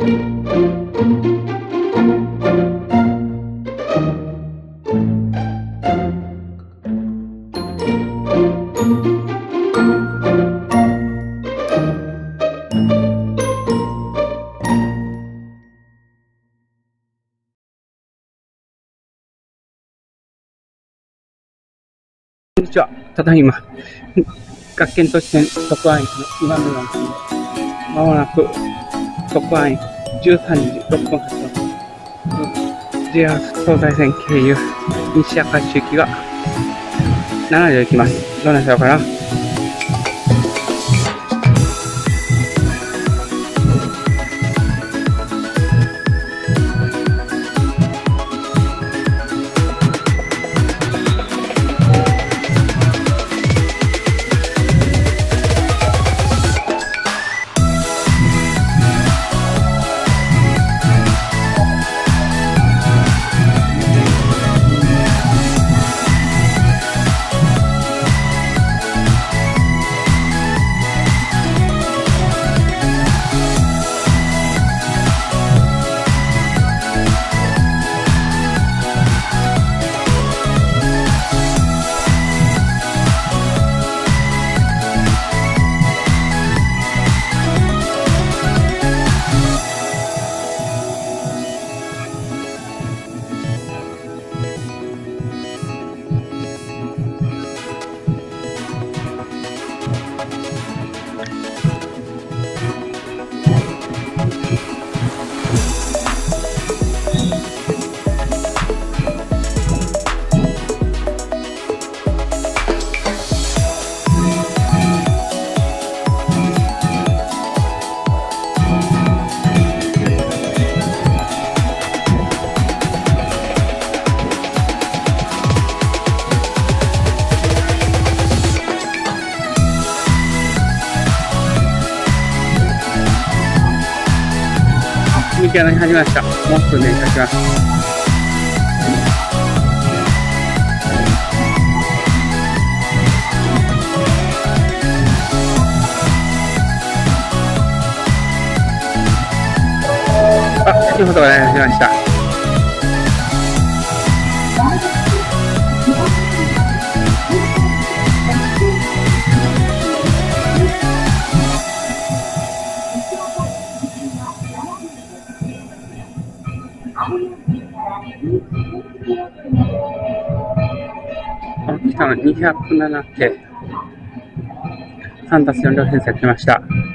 こんにちは。ただいま、学研都市線特派員の今村です。まもなく特派員13時6分発の JR 東西線経由西明石行きが7時で行きます。どうなっちゃうかな。踏切が始まりました。もうすぐ電車来ます。先ほどが始まりました。来たの207系3+4両編成来ました。